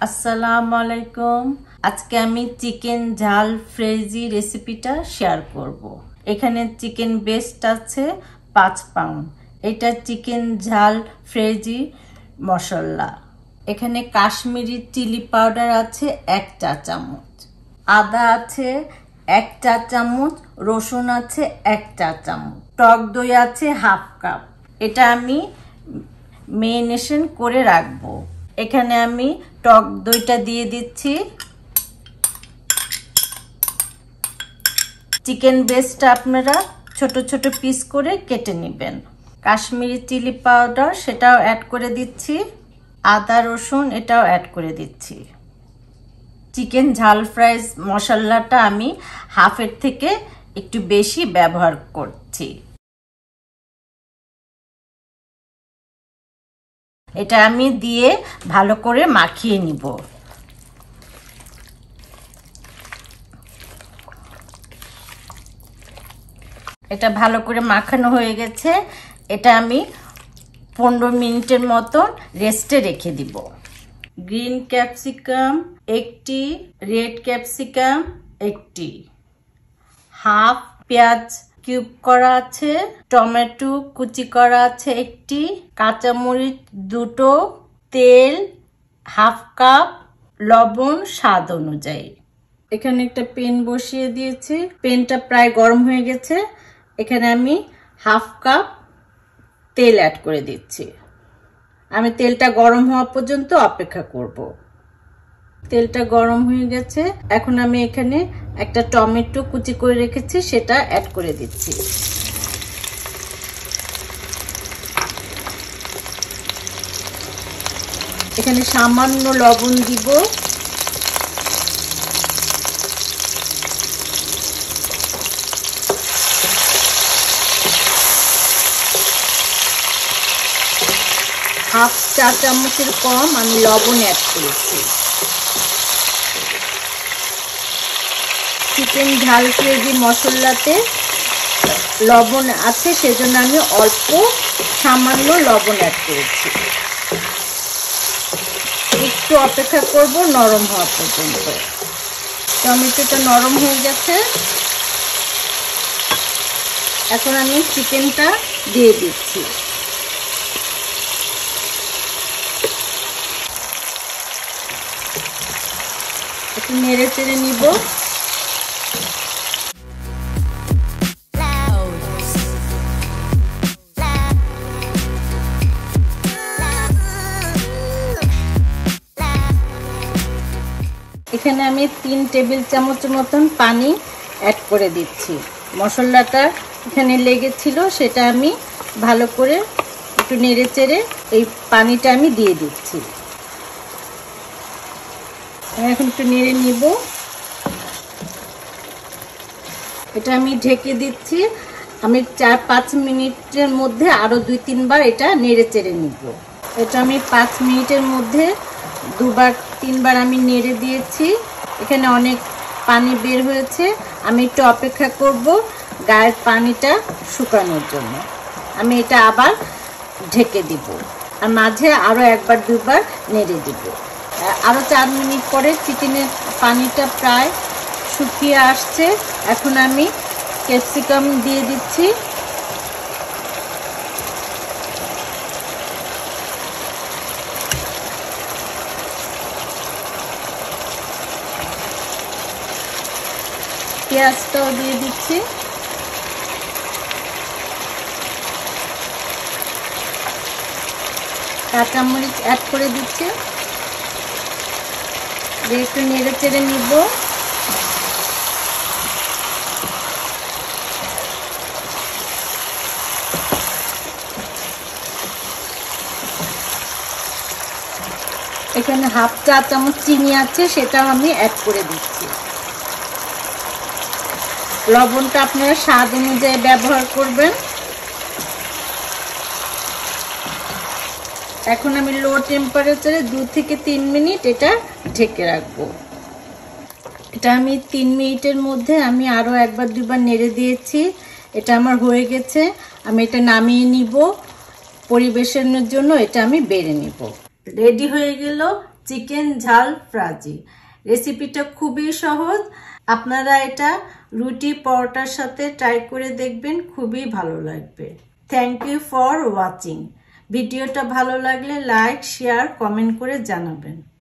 আসসালামু আলাইকুম। আজকে আমি চিকেন ঝালফ্রেজি রেসিপিটা শেয়ার করব। এখানে চিকেন বেস্ট আছে 5 পাউন্ড। এটা চিকেন ঝালফ্রেজি মশলা। এখানে কাশ্মীরি চিলি পাউডার আছে 1 চা চামচ, আদা আছে 1 চা চামচ, রসুন আছে 1 চা চামচ, টক দই আছে হাফ কাপ। এটা আমি মেরিনেশন করে রাখবো। এখানে আমি টক দইটা দিয়ে দিচ্ছি। চিকেন বেস্টটা আপনারা ছোট ছোট পিস করে কেটে নেবেন। কাশ্মীরি চিলি পাউডার সেটাও অ্যাড করে দিচ্ছি। আদা রসুন এটাও অ্যাড করে দিচ্ছি। চিকেন ঝাল ফ্রাইজ মশলাটা আমি হাফের থেকে একটু বেশি ব্যবহার করছি। এটা আমি দিয়ে ভালো করে মাখিয়ে নিব। এটা ভালো করে মাখানো হয়ে গেছে। এটা আমি 15 মিনিটের মতন রেস্টে রেখে দিব। গ্রিন ক্যাপসিকাম 1টি, রেড ক্যাপসিকাম 1টি, হাফ পেঁয়াজ কিউব করা আছে, টমেটো কুচি করা আছে 1টি, কাঁচামরিচ 2টো, তেল হাফ কাপ, লবণ স্বাদ অনুযায়ী। এখানে একটা পেন বসিয়ে দিয়েছি। পেনটা প্রায় গরম হয়ে গেছে। এখানে আমি হাফ কাপ তেল অ্যাড করে দিচ্ছি। আমি তেলটা গরম হওয়া পর্যন্ত অপেক্ষা করব। তেলটা গরম হয়ে গেছে। এখন আমি এখানে একটা টমেটো কুচি করে রেখেছি সেটা অ্যাড করে দিচ্ছি। এখানে সামান্য লবণ দিব। হাফ চা চামচের কম আমি লবণ অ্যাড করেছি। চিকেন ঝালফ্রেজি মশলাতে লবণ আছে সেজন্য আমি অল্প সামান্য লবণ অ্যাড করেছি। একটু অপেক্ষা করব নরম হওয়া পর্যন্ত। টমেটোটা নরম হয়ে গেছে। এখন আমি চিকেনটা দিয়ে দিচ্ছি। একটু নেড়ে চেড়ে নিব। এখানে আমি 3 টেবিল চামচ মতন পানি অ্যাড করে দিচ্ছি। মশলাটা এখানে লেগেছিল সেটা আমি ভালো করে একটু নেড়ে চেড়ে এই পানিটা আমি দিয়ে দিচ্ছি। এখন একটু নেড়ে নিব। এটা আমি ঢেকে দিচ্ছি। আমি 4-5 মিনিটের মধ্যে আরো 2-3 বার এটা নেড়ে চেড়ে নিব। এটা আমি 5 মিনিটের মধ্যে 2-3 বার আমি নেড়ে দিয়েছি। এখানে অনেক পানি বের হয়েছে। আমি একটু অপেক্ষা করব গায়ের পানিটা শুকানোর জন্য। আমি এটা আবার ঢেকে দিব আর মাঝে আরো 1-2 বার নেড়ে দিব। আরো 4 মিনিট পরে চিকেনের পানিটা প্রায় শুকিয়ে আসছে। এখন আমি ক্যাপসিকাম দিয়ে দিচ্ছি। পেঁয়াজটাও দিয়ে দিচ্ছি। কাঁচামরিচ অ্যাড করে দিচ্ছি। একটু নেড়ে চেড়ে নিব। এখানে হাফ চা চামচ চিনি আছে সেটাও আমি অ্যাড করে দিচ্ছি। লবণটা আপনারা স্বাদ অনুযায়ী ব্যবহার করবেন। এখন আমি লো টেম্পারেচারে 2 থেকে 3 মিনিট এটা ঢেকে রাখবো। এটা আমি 3 মিনিটের মধ্যে আমি আরো 1-2 বার নেড়ে দিয়েছি। এটা আমার হয়ে গেছে। আমি এটা নামিয়ে নিব। পরিবেশনের জন্য এটা আমি বেড়ে নিব। রেডি হয়ে গেল চিকেন ঝালফ্রাজি। রেসিপিটা খুবই সহজ, আপনারা এটা রুটি পরোটার সাথে ট্রাই করে দেখবেন, খুবই ভালো লাগবে। Thank you for watching. ভিডিওটা ভালো লাগলে লাইক, শেয়ার, কমেন্ট করে জানাবেন।